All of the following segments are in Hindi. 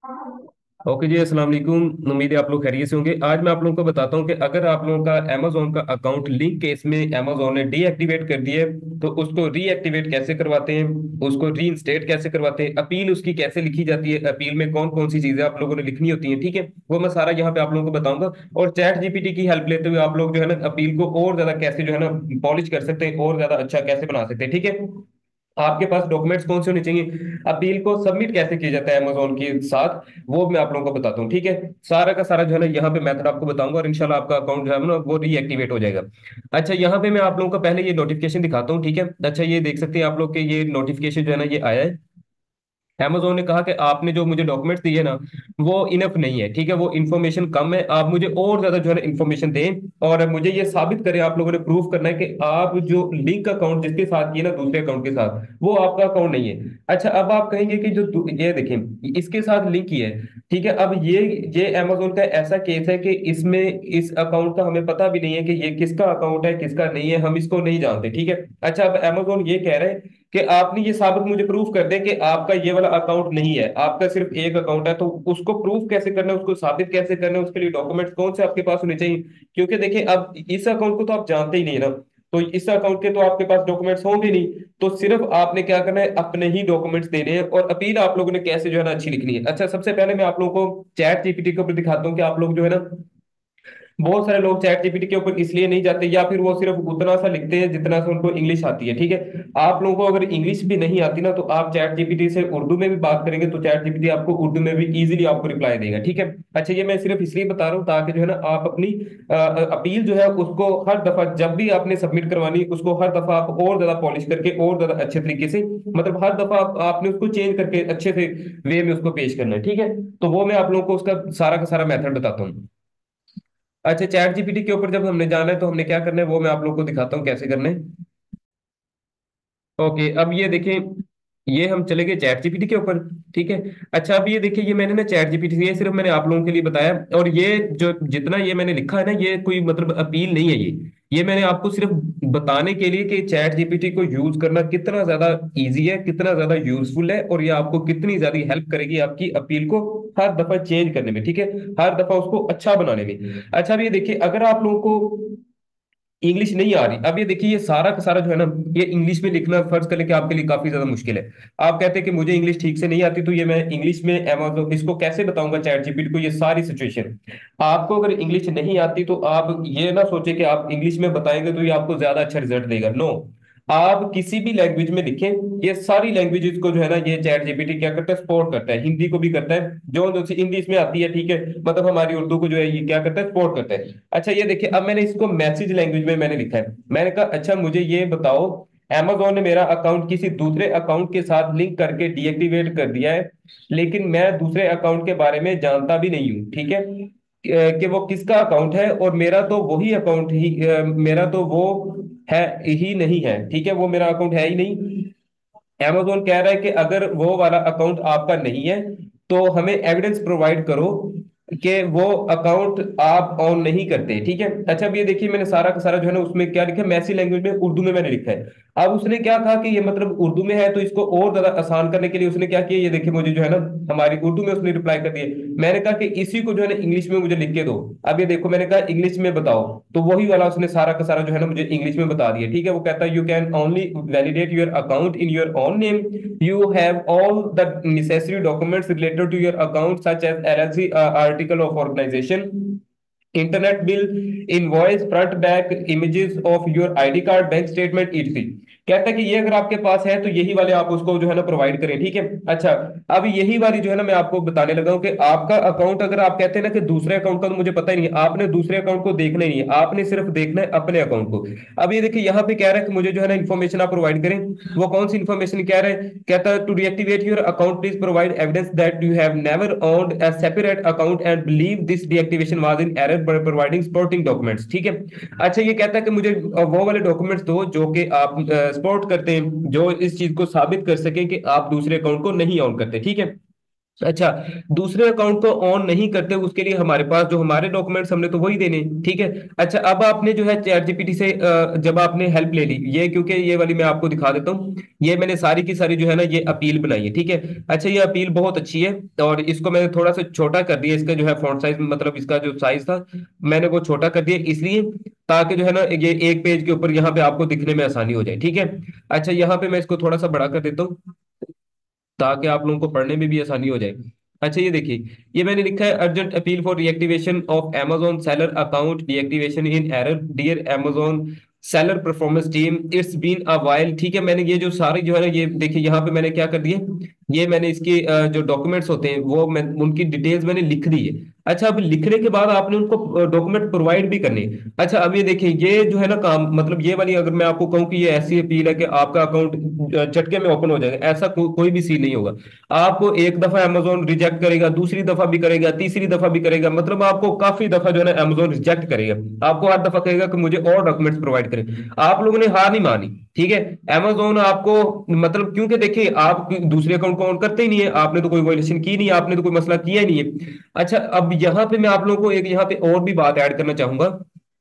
ओके जी, अस्सलाम वालेकुम। उम्मीद है आप लोग खैरियत से होंगे। आज मैं आप लोगों को बताता हूँ कि अगर आप लोगों का अमेजोन का अकाउंट लिंक केस में अमेजोन ने डीएक्टिवेट कर दिया है तो उसको रीएक्टिवेट कैसे करवाते हैं, उसको रीइंस्टेट कैसे करवाते हैं, अपील उसकी कैसे लिखी जाती है, अपील में कौन कौन सी चीजें आप लोगों ने लिखनी होती हैं, ठीक है, वो मैं सारा यहाँ पे आप लोगों को बताऊंगा। और चैट जीपीटी की हेल्प लेते हुए आप लोग जो है ना अपील को और ज्यादा कैसे जो है ना पॉलिश कर सकते हैं और ज्यादा अच्छा कैसे बना सकते हैं, ठीक है। आपके पास डॉक्यूमेंट्स कौन से होने चाहिए, अपील को सबमिट कैसे किया जाता है अमेजोन के साथ, वो मैं आप लोगों को बताता हूँ, ठीक है। सारा का सारा जो है ना यहाँ पे मेथड आपको बताऊंगा और इंशाल्लाह आपका अकाउंट जो है ना वो रीएक्टिवेट हो जाएगा। अच्छा, यहाँ पे मैं आप लोगों को पहले ये नोटिफिकेशन दिखाता हूँ, ठीक है। अच्छा, ये देख सकते हैं आप लोग के ये नोटिफिकेशन जो है ना ये आया है। Amazon ने कहा कि आपने जो मुझे डॉक्यूमेंट्स दिए ना वो इनफ नहीं है, ठीक है, वो इन्फॉर्मेशन कम है, आप मुझे और ज्यादा जो है ना इन्फॉर्मेशन दें और मुझे ये साबित करें, आप लोगों ने प्रूफ करना है कि आप जो लिंक अकाउंट जिसके साथ किए ना दूसरे अकाउंट के साथ वो आपका अकाउंट नहीं है। अच्छा, अब आप कहेंगे कि ये देखें इसके साथ लिंक किया है, ठीक है। अब ये Amazon का ऐसा केस है कि इसमें इस अकाउंट का हमें पता भी नहीं है कि ये किसका अकाउंट है किसका नहीं है, हम इसको नहीं जानते, ठीक है। अच्छा, अब Amazon ये कह रहे हैं कि आपने ये साबित मुझे प्रूफ कर दे कि आपका ये वाला अकाउंट नहीं है, आपका सिर्फ एक अकाउंट है, तो उसको प्रूफ कैसे करना है, उसको साबित कैसे करना है, उसके लिए डॉक्यूमेंट्स कौन से आपके पास होने चाहिए। क्योंकि देखिए अब इस अकाउंट को तो आप जानते ही नहीं ना, तो इस अकाउंट के तो आपके पास डॉक्यूमेंट्स होंगे नहीं। तो सिर्फ आपने क्या करना है, अपने ही डॉक्यूमेंट्स देने हैं और अपील आप लोगों ने कैसे जो है ना अच्छी लिखनी है। अच्छा, सबसे पहले मैं आप लोगों को चैट जीपीटी के ऊपर दिखाता हूँ कि आप लोग जो है ना, बहुत सारे लोग चैट जीपीटी के ऊपर इसलिए नहीं जाते या फिर वो सिर्फ उतना सा लिखते हैं जितना सा उनको इंग्लिश आती है, ठीक है। आप लोगों को अगर इंग्लिश भी नहीं आती ना तो आप चैट जीपीटी से उर्दू में भी बात करेंगे तो चैट जीपीटी आपको उर्दू में भी इजीली आपको रिप्लाई देगा, ठीक है। अच्छा, ये मैं सिर्फ इसलिए बता रहा हूँ ताकि जो है ना आप अपनी अपील जो है उसको हर दफा जब भी आपने सबमिट करवानी उसको हर दफा आप और ज्यादा पॉलिश करके और ज्यादा अच्छे तरीके से, मतलब हर दफा आपने उसको चेंज करके अच्छे से वे में उसको पेश करना है, ठीक है। तो वो मैं आप लोगों को उसका सारा का सारा मेथड बताता हूँ। अच्छा, चैट जीपीटी के ऊपर जब हमने जाना है तो हमने क्या करना है वो मैं आप लोग को दिखाता हूँ कैसे करना है। ओके, अब ये देखें, ये हम चले गए चैट जीपीटी के ऊपर, ठीक है। अच्छा, अब ये देखिए, ये मैंने ना चैट जीपीटी से ये सिर्फ मैंने आप लोगों के लिए बताया और ये जो जितना ये मैंने लिखा है ना ये कोई मतलब अपील नहीं है, ये मैंने आपको सिर्फ बताने के लिए कि चैट जीपीटी को यूज करना कितना ज्यादा इजी है, कितना ज्यादा यूजफुल है और ये आपको कितनी ज्यादा हेल्प करेगी आपकी अपील को हर दफा चेंज करने में, ठीक है, हर दफा उसको अच्छा बनाने में। अच्छा, अब ये देखिए, अगर आप लोगों को इंग्लिश नहीं आ रही, अब ये देखिए ये सारा का सारा जो है ना ये इंग्लिश में लिखना फर्ज कर ले कि आपके लिए काफी ज्यादा मुश्किल है। आप कहते हैं कि मुझे इंग्लिश ठीक से नहीं आती तो ये मैं इंग्लिश में अमेज़न इसको कैसे बताऊंगा चैट जीपीटी को ये सारी सिचुएशन। आपको अगर इंग्लिश नहीं आती तो आप ये ना सोचे कि आप इंग्लिश में बताएंगे तो ये आपको ज्यादा अच्छा रिजल्ट देगा, नो। आप किसी भी लैंग्वेज में लिखें, ये सारी लैंग्वेजेस को जो है ना ये चैट जीपीटी क्या करता है, सपोर्ट करता है, हिंदी को भी करता है, जो जो सी हिंदी इसमें आती है, ठीक है, मतलब हमारी उर्दू को जो है ये क्या करता है, सपोर्ट करता है। अच्छा, ये देखिए, अब मैंने इसको मैसेज लैंग्वेज में मैंने लिखा है, मैंने कहा अच्छा मुझे ये बताओ, Amazon ने मेरा अकाउंट किसी दूसरे अकाउंट के साथ लिंक करके डीएक्टिवेट कर दिया है, लेकिन मैं दूसरे अकाउंट के बारे में जानता भी नहीं हूँ, ठीक है, कि वो किसका अकाउंट है और मेरा तो वही अकाउंट ही मेरा तो वो है ही नहीं है, ठीक है, वो मेरा अकाउंट है ही नहीं। Amazon कह रहा है कि अगर वो वाला अकाउंट आपका नहीं है तो हमें एविडेंस प्रोवाइड करो कि वो अकाउंट आप ऑन नहीं करते, ठीक है। अच्छा, अब ये देखिए मैंने सारा का सारा जो है ना उसमें क्या लिखा है, मैसी लैंग्वेज में उर्दू में मैंने लिखा है। अब उसने क्या कहा कि ये मतलब उर्दू में है तो इसको और ज्यादा आसान करने के लिए उसने क्या किया, ये देखिए मुझे जो है ना हमारी उर्दू में उसने रिप्लाई कर दिया। मैंने कहा कि इसी को जो है ना इंग्लिश में मुझे लिख के दो। अब ये देखो, मैंने कहा इंग्लिश में बताओ तो वही वाला उसने सारा का सारा जो है ना मुझे इंग्लिश में बता दिया, ठीक है। वो कहता है you can only validate your account in your own name, you have all the necessary documents related to your account such as LLC, article of organization, internet bill, invoice, front back images of your ID card, bank statement etc। कहता है कि ये अगर आपके पास है तो यही वाले आप उसको जो है ना प्रोवाइड करें, ठीक है। अच्छा, अब यही वाली जो है ना मैं आपको बताने लगा हूं कि आपका अकाउंट अगर आप कहते हैं ना कि दूसरे अकाउंट का तो मुझे पता ही नहीं है, आपने दूसरे अकाउंट को देखना ही नहीं है, आपने सिर्फ देखना है अपने अकाउंट को। अब ये देखिए यहाँ पे कह रहा है कि मुझे जो है ना इन्फॉर्मेशन आप प्रोवाइड करें, वो कौन सी इन्फॉर्मेशन कह रहे हैं, कहता है to deactivate your account please provide evidence that you have never owned a separate account and believe this deactivation was in error by providing supporting documents, ठीक है। अच्छा, ये कहता है कि मुझे वो वाले डॉक्यूमेंट्स दो जो कि आप सपोर्ट करते हैं, जो इस चीज को साबित कर सके कि आप दूसरे अकाउंट को नहीं ऑन करते, ठीक है। अच्छा, दूसरे अकाउंट को ऑन नहीं करते उसके लिए हमारे पास जो हमारे डॉक्यूमेंट्स हमने तो वही देने, ठीक है। अच्छा, अब आपने जो है चैट जीपीटी से जब आपने हेल्प ले ली, ये क्योंकि ये वाली मैं आपको दिखा देता हूँ, ये मैंने सारी की सारी जो है ना ये अपील बनाई है, ठीक है। अच्छा, ये अपील बहुत अच्छी है, और इसको मैंने थोड़ा सा छोटा कर दिया, इसका जो है फॉन्ट साइज, मतलब इसका जो साइज था मैंने वो छोटा कर दिया, इसलिए ताकि जो है ना ये एक पेज के ऊपर यहाँ पे आपको दिखने में आसानी हो जाए, ठीक है। अच्छा, यहाँ पे मैं इसको थोड़ा सा बड़ा कर देता हूँ ताकि आप लोगों को पढ़ने में भी आसानी हो जाए। अच्छा, ये देखिए, ये मैंने लिखा है urgent appeal for reactivation of Amazon seller account, reactivation in error, dear Amazon seller performance team, it's been a while, ठीक है। मैंने ये जो सारी जो है ना ये देखिए यहाँ पे मैंने क्या कर दिए, ये मैंने इसकी जो डॉक्यूमेंट्स होते हैं वो मैं उनकी डिटेल्स मैंने लिख दी है। अच्छा, अब लिखने के बाद आपने उनको डॉक्यूमेंट प्रोवाइड भी करने हैं। अच्छा, अब ये देखिए, ये जो है ना काम, मतलब ये वाली अगर मैं आपको कहूँ कि ये ऐसी अपील है कि आपका अकाउंट झटके में ओपन हो जाएगा, ऐसा कोई भी सीन नहीं होगा। आपको एक दफा अमेजोन रिजेक्ट करेगा, दूसरी दफा भी करेगा, तीसरी दफा भी करेगा, मतलब आपको काफी दफा जो है ना अमेजोन रिजेक्ट करेगा। आपको हर दफा कहेगा कि मुझे और डॉक्यूमेंट्स प्रोवाइड करें। आप लोगों ने हार नहीं मानी, ठीक है। अमेजोन आपको, मतलब क्योंकि देखिए आप दूसरे अकाउंट को ऑन करते ही नहीं है, आपने तो कोई वायलेशन की नहीं, आपने तो कोई मसला किया ही नहीं है। अच्छा, अब यहाँ पे मैं आप लोगों को एक यहाँ पे और भी बात ऐड करना चाहूंगा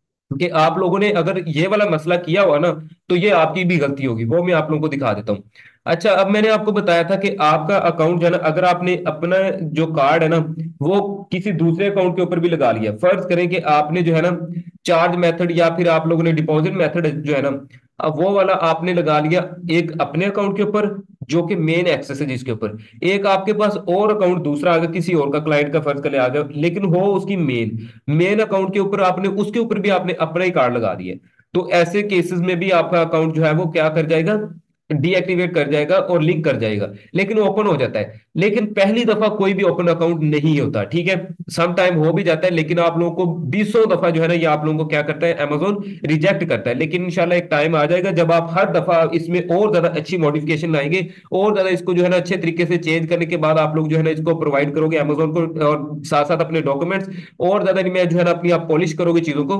कि आप लोगों ने अगर ये वाला मसला किया हुआ ना, तो ये आपकी भी गलती होगी, वो मैं आप लोगों को दिखा देता हूँ। अच्छा, अब मैंने आपको बताया था कि आपका अकाउंट जो है ना, अगर आपने अपना जो कार्ड है ना वो किसी दूसरे अकाउंट के ऊपर भी लगा लिया, फर्ज करें कि आपने जो है ना चार्ज मेथड या फिर आप लोगों ने डिपॉजिट मेथड जो है ना, अब वो वाला आपने लगा लिया एक अपने अकाउंट के ऊपर जो कि मेन एक्सेस है जिसके ऊपर, एक आपके पास और अकाउंट दूसरा आ गया किसी और का, क्लाइंट का फर्ज कर ले आ गया, लेकिन वो उसकी मेन मेन अकाउंट के ऊपर आपने उसके ऊपर भी आपने अपना ही कार्ड लगा दिया, तो ऐसे केसेस में भी आपका अकाउंट जो है वो क्या कर जाएगा, डीएक्टिवेट कर जाएगा और लिंक कर जाएगा, लेकिन ओपन हो जाता है। लेकिन पहली दफा कोई भी ओपन अकाउंट नहीं होता, ठीक है। सम टाइम हो भी जाता है, लेकिन आप लोगों को बीसों दफा जो है ना ये आप लोगों को क्या करता है, अमेजोन रिजेक्ट करता है। लेकिन इंशाल्लाह एक टाइम आ जाएगा जब आप हर दफा इसमें और ज्यादा अच्छी मॉडिफिकेशन लाएंगे, और ज्यादा इसको जो है ना अच्छे तरीके से चेंज करने के बाद आप लोग जो है ना इसको प्रोवाइड करोगे अमेजोन को, और साथ साथ अपने डॉक्यूमेंट्स और ज्यादा में जो है ना अपनी आप पॉलिश करोगे चीजों को,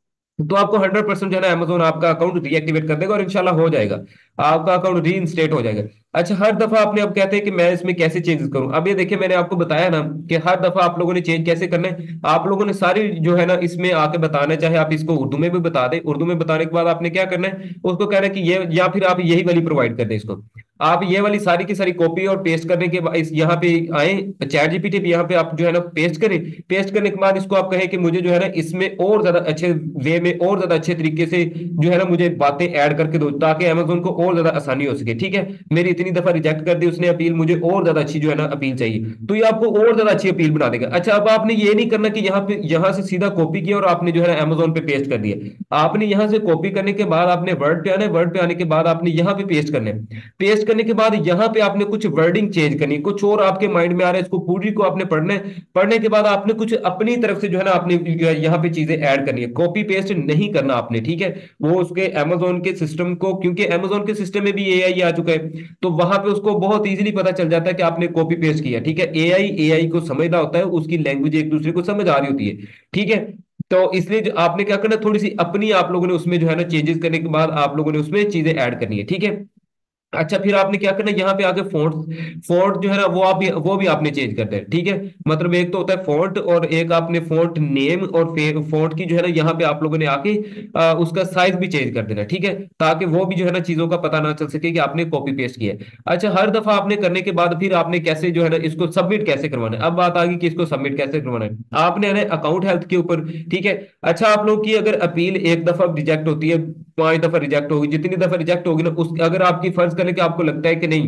तो आपको 100% जो है ना अमेजोन आपका अकाउंट रीएक्टिवेट कर देगा और इंशाल्लाह हो जाएगा, आपका अकाउंट री इंस्टेट हो जाएगा। अच्छा, हर दफा आपने अब कहते हैं कि मैं इसमें कैसे चेंजेस करूं, अब ये देखिए मैंने आपको बताया ना कि हर दफा आप लोगों ने चेंज कैसे करना है, आप लोगों ने सारी जो है ना इसमें आके बताना है, चाहे आप इसको उर्दू में भी बता दें, उर्दू में बताने के बाद आपने क्या करना है, उसको कहना है कि ये, या फिर आप यही वाली प्रोवाइड कर दें इसको, आप ये वाली सारी की सारी कॉपी और पेस्ट करने के बाद इस यहाँ पे आए चैट जीपीटी पे, यहाँ पे आप जो है ना पेस्ट करें, पेस्ट करने के बाद इसको आप कहें कि मुझे जो है ना इसमें और ज्यादा अच्छे वे में और ज्यादा अच्छे तरीके से जो है ना मुझे बातें ऐड करके दो, ताकि अमेजोन को और ज्यादा आसानी हो सके, ठीक है। मेरी इतनी दफा रिजेक्ट कर दी उसने अपील, मुझे और ज्यादा अच्छी जो है ना अपील चाहिए, तो ये आपको और ज्यादा अच्छी अपील बना देगा। अच्छा, अब आपने ये नहीं करना कि यहाँ पे यहाँ से सीधा कॉपी किया और आपने जो है ना अमेजोन पे पेस्ट कर दिया, आपने यहाँ से कॉपी करने के बाद आपने वर्ड पे आना है, वर्ड पे आने के बाद आपने यहाँ पे पेस्ट करना है, पेस्ट करने के बाद यहाँ पे आपने कुछ वर्डिंग चेंज करनी है, कुछ और आपके माइंड में आ रहा है, इसको पूरी को आपने पढ़ना है, पढ़ने के बाद आपने कुछ अपनी तरफ से जो है ना आपने यहाँ पे चीजें ऐड करनी है, कॉपी पेस्ट नहीं करना आपने, ठीक है। वो उसके अमेजोन के सिस्टम को, क्योंकि अमेजोन के सिस्टम में भी एआई आ चुका है, तो वहां पे उसको बहुत इजीली पता चल जाता है कि आपने कॉपी पेस्ट किया, ठीक है। एआई एआई को समझना होता है, उसकी लैंग्वेज एक दूसरे को समझ आ रही होती है, ठीक है। तो इसलिए जो आपने क्या करना, थोड़ी सी अपनी आप लोगों ने उसमें जो है ना चेंजेस करने के बाद आप लोगों ने उसमें चीजें ऐड करनी है, ठीक है। अच्छा, फिर आपने क्या करना है, यहाँ पे आके फॉन्ट, फॉन्ट जो है ना वो भी आपने चेंज करना है, ठीक है। मतलब एक तो होता है फॉन्ट, और एक आपने फॉन्ट नेम और फॉन्ट की जो है ना यहाँ पे आप लोगों ने आके उसका साइज भी चेंज कर देना है, ठीक है, ताकि वो भी जो है ना चीजों का पता ना चल सके कि आपने कॉपी पेस्ट किया है। अच्छा, हर दफा आपने करने के बाद फिर आपने कैसे जो है ना इसको सबमिट कैसे करवाना है, अब बात आ गई कि इसको सबमिट कैसे करवाना है, आपने है ना अकाउंट हेल्थ के ऊपर, ठीक है। अच्छा, आप लोग की अगर अपील एक दफा रिजेक्ट होती है, 5 दफा रिजेक्ट होगी, जितनी दफा रिजेक्ट होगी ना उस, अगर आपकी फर्ज करें कि आपको लगता है कि नहीं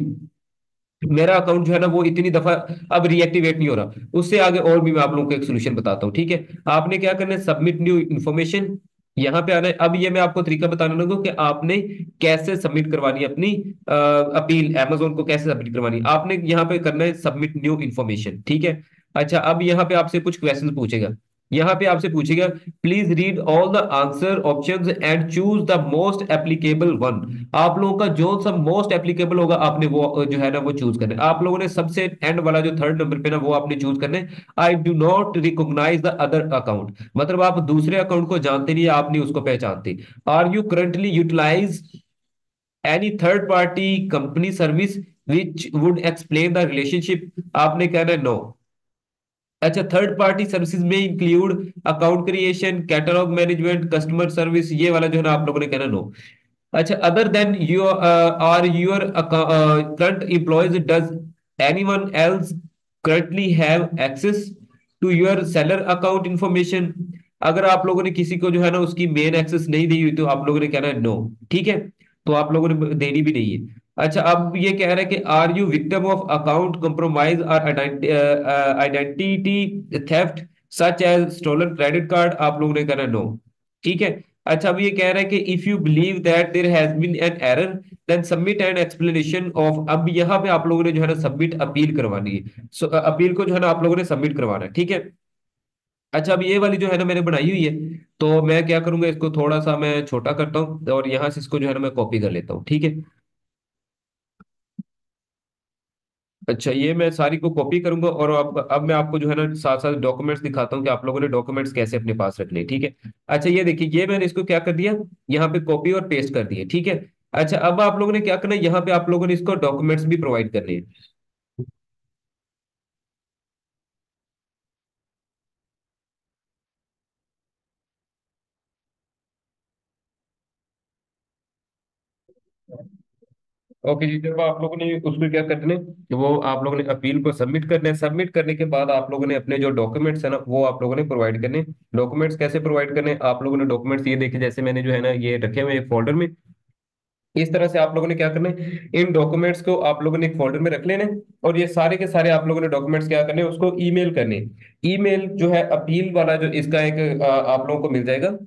मेरा अकाउंट जो है ना वो इतनी दफा अब रिएक्टिवेट नहीं हो रहा, उससे आगे और भी मैं आप लोगों को एक सोल्यूशन बताता हूँ, ठीक है। आपने क्या करना है, सबमिट न्यू इन्फॉर्मेशन, यहाँ पे आना है। अब ये मैं आपको तरीका बताने लगूँ कि आपने कैसे सबमिट करवानी है अपनी अपील, अमेजोन को कैसे सबमिट करवानी है। आपने यहाँ पे करना है सबमिट न्यू इन्फॉर्मेशन, ठीक है। अच्छा, अब यहाँ पे आपसे कुछ क्वेश्चन पूछेगा, यहाँ पे आपसे पूछेगा please read all the answer options and choose the most applicable one, आप लोगों का जो सा मोस्ट एप्लीकेबल होगा आपने वो जो है ना वो चूज करना है। आप लोगों ने सबसे एंड वाला जो थर्ड नंबर पे ना वो आपने चूज करना है, I do not recognize the other account, मतलब आप दूसरे अकाउंट को जानते नहीं, आप नहीं उसको पहचानते। Are you currently utilize any third party company service, which would explain the relationship, आपने कहना है नो। अच्छा, थर्ड पार्टी सर्विसेज में include account creation, catalog management, customer service, ये वाला जो है ना आप लोगों ने कहना नो। अच्छा, other than you are your current employees, does anyone else currently have access to your seller account information, अगर आप लोगों ने किसी को जो है ना उसकी मेन एक्सेस नहीं दी हुई तो आप लोगों ने कहना है नो। ठीक है, तो आप लोगों ने देनी भी नहीं है। अच्छा, अब ये कह रहा है कि are you victim of account compromise और identity theft such as stolen credit card, आप लोगों ने कहना नो। ठीक है। अच्छा, अब ये कह रहा है कि if you believe that there has been an error then submit an explanation of, अब यहाँ पे आप लोगों ने जो है ना सबमिट अपील करवानी है। सो अपील को जो है ना आप लोगों ने सबमिट करवाना है। ठीक है। अच्छा, अब ये वाली जो है ना मैंने बनाई हुई है, तो मैं क्या करूंगा, इसको थोड़ा सा मैं छोटा करता हूँ और यहाँ से इसको जो है ना मैं कॉपी कर लेता हूँ। ठीक है। अच्छा, ये मैं सारी को कॉपी करूंगा और अब मैं आपको जो है ना साथ साथ डॉक्यूमेंट्स दिखाता हूँ कि आप लोगों ने डॉक्यूमेंट्स कैसे अपने पास रखने हैं। ठीक है। अच्छा, ये देखिए, ये मैंने इसको क्या कर दिया, यहाँ पे कॉपी और पेस्ट कर दिए। ठीक है। अच्छा, अब आप लोगों ने क्या करना है, यहाँ पे आप लोगों ने इसको डॉक्यूमेंट्स भी प्रोवाइड करने हैं। ओके जी, जब आप लोगों ने उसको क्या करना है, वो आप लोगों ने अपील को सबमिट करना है। सबमिट करने के बाद आप लोगों ने अपने जो डॉक्यूमेंट्स है ना वो आप लोगों ने प्रोवाइड करने। डॉक्यूमेंट्स कैसे प्रोवाइड करने, आप लोगों ने डॉक्यूमेंट्स ये देखे, जैसे मैंने जो है ना ये रखे हुए एक फोल्डर में, इस तरह से आप लोगों ने क्या करना है, इन डॉक्यूमेंट्स को आप लोगों ने एक फोल्डर में रख लेना है और ये सारे के सारे आप लोगों ने डॉक्यूमेंट्स क्या करने हैं, उसको ईमेल करने। ईमेल जो है अपील वाला, जो इसका एक आप लोगों को मिल जाएगा,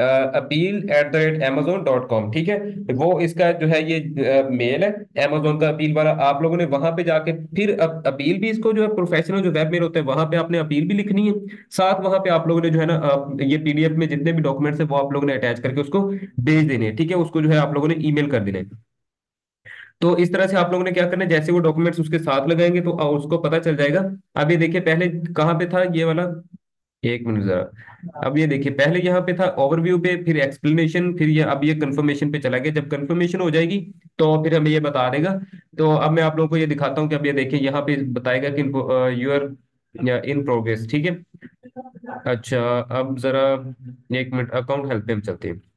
appeal@amazon.com। ठीक है, वो इसका जो है ये मेल है, amazon का अपील वाला। आप लोगों ने वहां पे जाके फिर अपील भी, इसको जो है प्रोफेशनल जो वेब मेल होता है वहां पे आपने अपील भी लिखनी है। साथ वहां पे आप लोगों ने जो है ना ये पीडीएफ में जितने भी डॉक्यूमेंट्स है वो आप लोगों ने अटैच करके उसको भेज देने हैं। ठीक है, उसको जो है आप लोगों ने ईमेल कर देना है। तो इस तरह से आप लोगों ने क्या करना है, जैसे वो डॉक्यूमेंट्स उसके साथ लगाएंगे तो उसको पता चल जाएगा। अब ये देखिए, पहले कहाँ पे था ये वाला, एक मिनट जरा। अब ये देखिए, पहले यहाँ पे था ओवरव्यू पे, फिर एक्सप्लेनेशन, फिर ये अब ये कंफर्मेशन पे चला गया। जब कंफर्मेशन हो जाएगी तो फिर हमें ये बता देगा। तो अब मैं आप लोगों को ये दिखाता हूँ कि अब ये देखिए यहाँ पे बताएगा कि यूर इन प्रोग्रेस। ठीक है। अच्छा, अब जरा एक मिनट, अकाउंट हेल्प पे हम चलते हैं।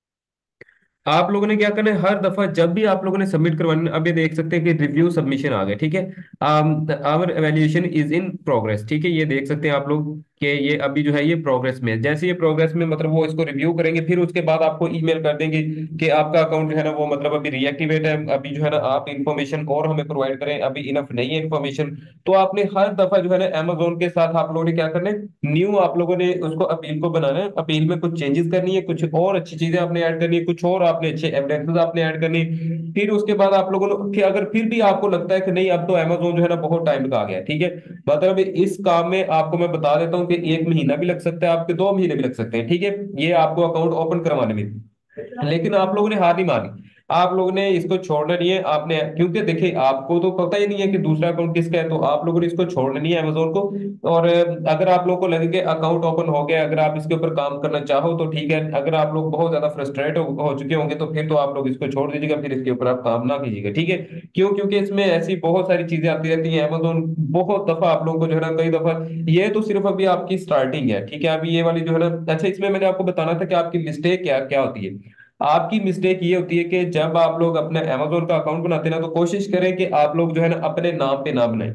आप लोगों ने क्या करना है, हर दफा जब भी आप लोगों ने सबमिट करवाना, अब ये देख सकते हैं कि रिव्यू सबमिशन आ गया। ठीक है, our evaluation is in progress. ठीक है, ये देख सकते हैं आप लोग कि ये अभी जो है ये प्रोग्रेस में है। जैसे ये प्रोग्रेस में मतलब वो इसको रिव्यू करेंगे, फिर उसके बाद आपको ईमेल कर देंगे कि आपका अकाउंट जो है ना वो मतलब अभी रीएक्टिवेट है, अभी जो है ना आप इंफॉर्मेशन और हमें प्रोवाइड करें, अभी इनफ नहीं है इंफॉर्मेशन। तो आपने हर दफा जो है ना अमेजोन के साथ आप लोगों ने क्या करना है, न्यू आप लोगों ने उसको अपील को बनाना है। अपील में कुछ चेंजेस करनी है, कुछ और अच्छी चीजें आपने ऐड करनी है, कुछ और आपने अच्छे एविडेंसेस आपने ऐड करनी है। फिर उसके बाद आप लोगों ने कि अगर फिर भी आपको लगता है कि नहीं अब तो अमेजोन जो है ना बहुत टाइम का आ गया है, ठीक है, मतलब इस काम में आपको मैं बता देता हूँ कि 1 महीना भी लग सकता है, आपके 2 महीने भी लग सकते हैं। ठीक है, ये आपको अकाउंट ओपन करवाने में, लेकिन आप लोगों ने हार नहीं मानी। आप लोगों ने इसको छोड़ना नहीं है आपने, क्योंकि देखिए आपको तो पता ही नहीं है कि दूसरा अकाउंट किसका है, तो आप लोगों ने इसको छोड़ना नहीं है अमेजोन को। और अगर आप लोगों को लगे कि अकाउंट ओपन हो गया, अगर आप इसके ऊपर काम करना चाहो तो ठीक है, अगर आप लोग बहुत ज्यादा फ्रस्ट्रेट हो चुके होंगे तो फिर तो आप लोग इसको छोड़ दीजिएगा, फिर इसके ऊपर आप काम ना कीजिएगा। ठीक है, क्यों, क्योंकि इसमें ऐसी बहुत सारी चीजें आती रहती हैं, अमेजोन बहुत दफा आप लोगों को जो है ना कई दफा, ये तो सिर्फ अभी आपकी स्टार्टिंग है। ठीक है, अभी ये वाली जो है ना, अच्छा इसमें मैंने आपको बताना था कि आपकी मिस्टेक क्या क्या होती है। आपकी मिस्टेक ये होती है कि जब आप लोग अपना अमेजोन का अकाउंट बनाते हैं ना, तो कोशिश करें कि आप लोग जो है ना अपने नाम पे ना बनाएं।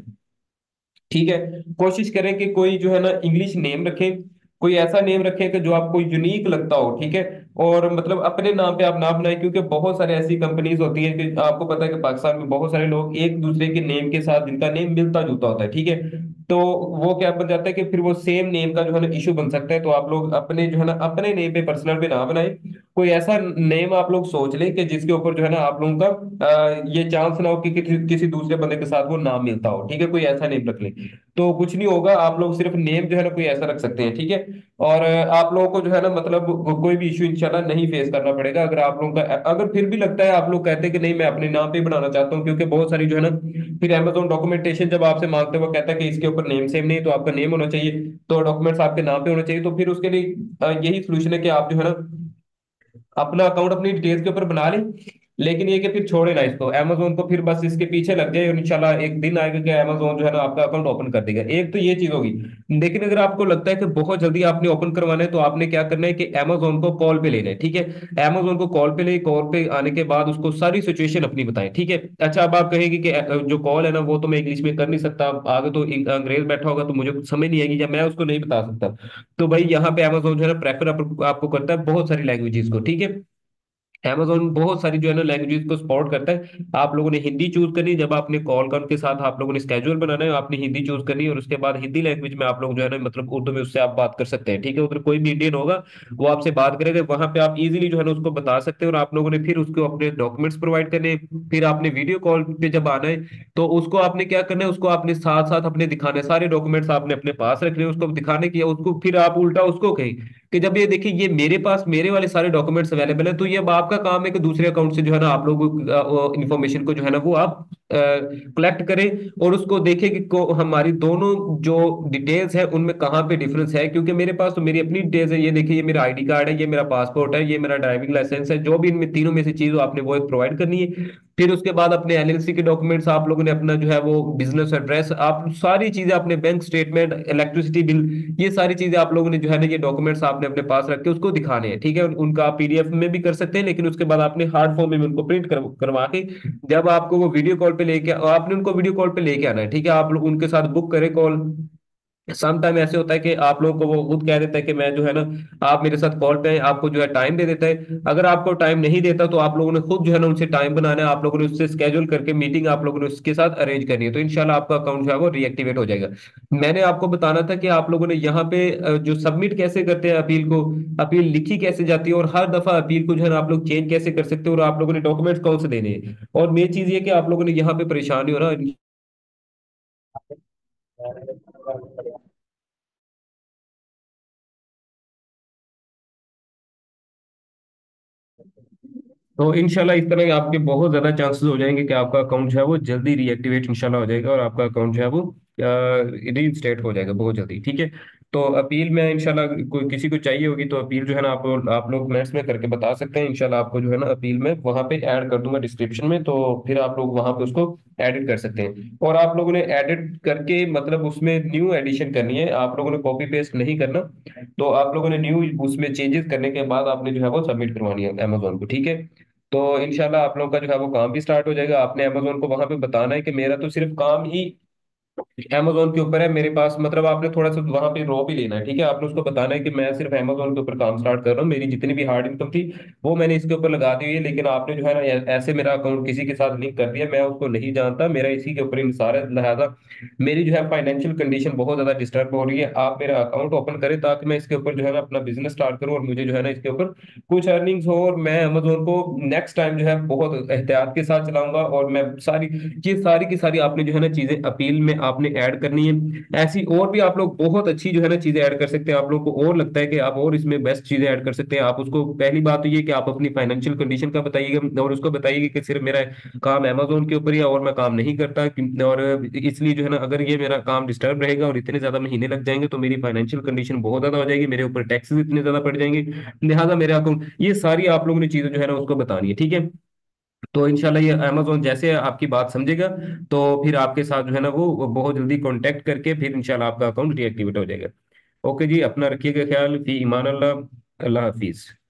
ठीक है, कोशिश करें कि कोई जो है ना इंग्लिश नेम रखें, कोई ऐसा नेम रखें कि जो आपको यूनिक लगता हो। ठीक है, और मतलब अपने नाम पे आप ना बनाएं, क्योंकि बहुत सारे ऐसी कंपनीज होती हैं कि आपको पता है कि पाकिस्तान में बहुत सारे लोग एक दूसरे के नेम के साथ, जिनका नेम मिलता जुलता होता है, ठीक है, तो वो क्या बन जाता है कि फिर वो सेम नेम का जो है ना इशू बन सकता है। तो आप लोग अपने जो है ना अपने नेम पे, पर्सनल पे ना बनाए, कोई ऐसा नेम आप लोग सोच लें कि जिसके ऊपर जो है ना आप लोगों का ये चांस ना हो कि किसी दूसरे बंदे के साथ वो नाम मिलता हो। ठीक है, कोई ऐसा नेम रख लें तो कुछ नहीं होगा। आप लोग सिर्फ नेम जो है ना कोई ऐसा रख सकते हैं। ठीक है, और आप लोगों को जो है ना मतलब कोई भी इशू इंशाल्लाह नहीं फेस करना पड़ेगा। अगर आप लोगों का अगर फिर भी लगता है, आप लोग कहते हैं कि नहीं मैं अपने नाम पे ही बनाना चाहता हूँ, क्योंकि बहुत सारी जो है ना फिर अमेजोन डॉक्यूमेंटेशन जब आपसे मांगते हुए कहता है कि इसके ऊपर नेम सेम नहीं, तो आपका नेम होना चाहिए, तो डॉक्यूमेंट्स आपके नाम पे होने चाहिए, तो फिर उसके लिए यही सोल्यूशन है कि आप जो है ना अपना अकाउंट अपनी डिटेल्स के ऊपर बना लें। लेकिन ये कि फिर छोड़े ना इसको, अमेजोन को फिर बस इसके पीछे लग जाए और इंशाल्लाह एक दिन आएगा कि अमेजोन जो है ना आपका अकाउंट ओपन कर देगा। एक तो ये चीज होगी। लेकिन अगर आपको लगता है कि बहुत जल्दी आपने ओपन करवाना है, तो आपने क्या करना है कि अमेजोन को कॉल पे लेना है, ठीक है। अमेजोन को कॉल पे ले, कॉल पे आने के बाद उसको सारी सिचुएशन अपनी बताएं, ठीक है। अच्छा, अब आप कहेंगे कि जो कॉल है ना वो तो मैं इंग्लिश में कर नहीं सकता, आगे तो अंग्रेज बैठा होगा तो मुझे कुछ समझ नहीं आएगी या मैं उसको नहीं बता सकता। तो भाई यहाँ पे अमेजोन जो है ना प्रेफर आपको करता है बहुत सारी लैंग्वेजेस को, ठीक है। Amazon बहुत सारी जो है ना लैंग्वेज को सपोर्ट करता है। आप लोगों ने हिंदी चूज करनी है, जब आपने कॉल का उनके साथ आप लोगों ने स्केड्यूल बनाना है, आपने हिंदी चूज करनी है, और उसके बाद हिंदी लैंग्वेज में आप लोग जो है ना मतलब उर्दू में उससे आप बात कर सकते हैं, ठीक है। उधर कोई भी इंडियन होगा वो आपसे बात करेगा, वहां पे आप इजीली जो है ना उसको बता सकते हैं। और आप लोगों ने फिर उसको अपने डॉक्यूमेंट्स प्रोवाइड करने हैं। फिर आपने वीडियो कॉल पे जब आना है, तो उसको आपने क्या करना है, उसको आपने साथ साथ अपने दिखाने, सारे डॉक्यूमेंट्स आपने अपने पास रखने हैं उसको दिखाने की, उसको फिर आप उल्टा उसको कहें कि जब ये देखिए ये मेरे पास मेरे वाले सारे डॉक्यूमेंट्स अवेलेबल है, तो ये अब आपका काम है कि दूसरे अकाउंट से जो है ना आप लोग इंफॉर्मेशन को जो है ना वो आप कलेक्ट करें, और उसको देखें कि हमारी दोनों जो डिटेल्स है उनमें कहाँ पे डिफरेंस है। क्योंकि मेरे पास तो मेरी अपनी डिटेल्स है, ये देखिए ये मेरा आईडी कार्ड है, ये मेरा पासपोर्ट है, ये मेरा ड्राइविंग लाइसेंस है, जो भी इनमें तीनों में से चीज हो आपने वो एक प्रोवाइड करनी है। फिर उसके बाद अपने एलएलसी के डॉक्यूमेंट्स आप लोगों ने अपना जो है वो बिजनेस एड्रेस, आप सारी चीजें अपने बैंक स्टेटमेंट, इलेक्ट्रिसिटी बिल, ये सारी चीजें आप लोगों ने जो है ना ये डॉक्यूमेंट्स आपने अपने पास रख के उसको दिखाने हैं, ठीक है। उनका आप पीडीएफ में भी कर सकते हैं, लेकिन उसके बाद आपने हार्ड फॉर्म में भी उनको प्रिंट करवा के जब आपको वो वीडियो कॉल पे लेके, आपने उनको वीडियो कॉल पे लेके आना है, ठीक है। आप लोग उनके साथ बुक करें कॉल। सम टाइम ऐसे होता है कि आप लोगों को वो खुद कह देता है कि मैं जो है ना, आप मेरे साथ कॉल पे हैं, आपको जो है टाइम दे देता है। अगर आपको टाइम नहीं देता तो आप लोगों ने खुद जो है ना उनसे टाइम बनाना है, आप लोगों ने उससे स्केड्यूल करके मीटिंग आप लोगों ने उसके साथ अरेंज करनी है, तो इंशाल्लाह आपका अकाउंट जो है वो रीएक्टिवेट हो जाएगा। मैंने आपको बताना था कि आप लोगों ने यहाँ पे जो सबमिट कैसे करते हैं अपील को, अपील लिखी कैसे जाती है, और हर दफा अपील को जो है ना आप लोग चेंज कैसे कर सकते हो, और आप लोगों ने डॉक्यूमेंट्स कौन से देने हैं। और मेन चीज ये कि आप लोगों ने यहाँ पे परेशान नहीं होना। तो इंशाल्लाह इस तरह आपके बहुत ज्यादा चांसेस हो जाएंगे कि आपका अकाउंट जो है वो जल्दी रीएक्टिवेट इंशाल्लाह हो जाएगा, और आपका अकाउंट जो है वो रीइंस्टेट हो जाएगा बहुत जल्दी, ठीक है। तो अपील में इंशाल्लाह कोई किसी को चाहिए होगी तो अपील जो है ना आप लोग मैथ्स में करके बता सकते हैं। इंशाल्लाह आपको जो है ना अपील में वहां पे ऐड कर दूंगा डिस्क्रिप्शन में, तो फिर आप लोग वहां पे उसको एडिट कर सकते हैं। और आप लोगों ने एडिट करके मतलब उसमें न्यू एडिशन करनी है, आप लोगों ने कॉपी पेस्ट नहीं करना। तो आप लोगों ने न्यू उसमें चेंजेस करने के बाद आपने जो है वो सबमिट करवानी है अमेजोन को, ठीक है। तो इंशाल्लाह आप लोगों का जो है वो काम भी स्टार्ट हो जाएगा। आपने अमेजोन को वहां पे बताना है कि मेरा तो सिर्फ काम ही अमेजोन के ऊपर है, मेरे पास मतलब आपने थोड़ा सा वहां पे रॉ भी लेना है, ठीक है। आपने उसको बताना है कि मैं सिर्फ अमेजोन के ऊपर काम स्टार्ट कर रहा हूँ, मेरी जितनी भी हार्ड इनकम थी वो मैंने इसके ऊपर लगा दी हुई है, लेकिन आपने जो है ना ऐसे मेरा अकाउंट किसी के साथ लिंक कर दिया, मैं उसको नहीं जानता, मेरा इसी के ऊपर इंसार है, लिहाजा मेरी जो है फाइनेंशियल कंडीशन बहुत ज्यादा डिस्टर्ब हो रही है। आप मेरा अकाउंट ओपन करें ताकि मैं इसके ऊपर जो है ना अपना बिजनेस स्टार्ट करूँ, और मुझे जो है ना इसके ऊपर कुछ अर्निंग्स हो, और मैं अमेजोन को नेक्स्ट टाइम जो है बहुत एहतियात के साथ चलाऊंगा। और मैं सारी ये सारी की सारी आपने जो है ना चीजें अपील में आपने ऐड करनी है। ऐसी और भी आप लोग बहुत अच्छी जो है ना चीजें ऐड कर सकते हैं, आप लोग को और लगता है कि आप और इसमें बेस्ट चीजें ऐड कर सकते हैं, आप उसको पहली बात तो ये कि आप अपनी फाइनेंशियल कंडीशन का बताइएगा, और उसको बताइएगा कि सिर्फ मेरा काम अमेजोन के ऊपर ही है और मैं काम नहीं करता और इसलिए जो है ना अगर ये मेरा काम डिस्टर्ब रहेगा और इतने ज्यादा महीने लग जाएंगे तो मेरी फाइनेंशियल कंडीशन बहुत ज्यादा हो जाएगी, मेरे ऊपर टैक्सेस इतने ज्यादा पड़ जाएंगे, लिहाजा मेरे अकाउंट, ये सारी आप लोगों ने चीजें जो है ना उसको बतानी है, ठीक है। तो इंशाल्लाह ये अमेजोन जैसे आपकी बात समझेगा तो फिर आपके साथ जो है ना वो बहुत जल्दी कांटेक्ट करके फिर इंशाल्लाह आपका अकाउंट रीएक्टिवेट हो जाएगा। ओके जी, अपना रखिएगा ख्याल, फी ईमान अल्लाह, अल्लाह हाफिज।